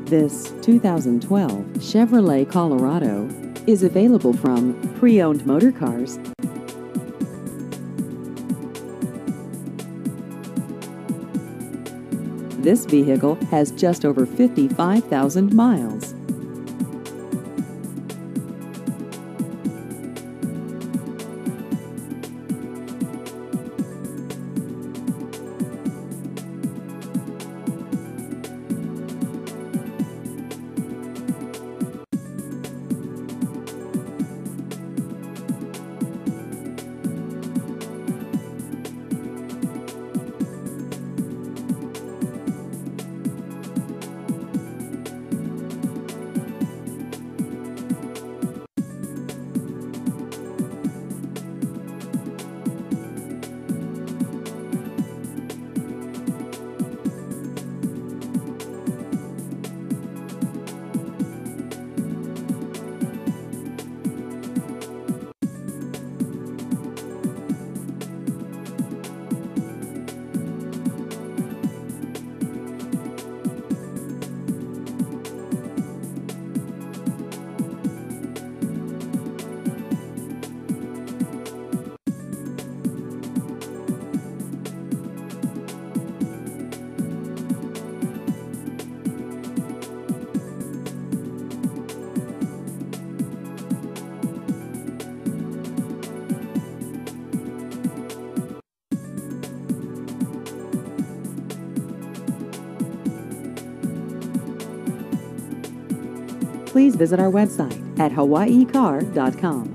This 2012 Chevrolet Colorado is available from Pre-Owned Motor Cars. This vehicle has just over 55,000 miles. Please visit our website at hawaiicar.com.